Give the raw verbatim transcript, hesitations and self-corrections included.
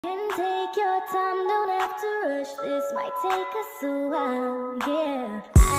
Can take your time, don't have to rush. This might take us a while, yeah.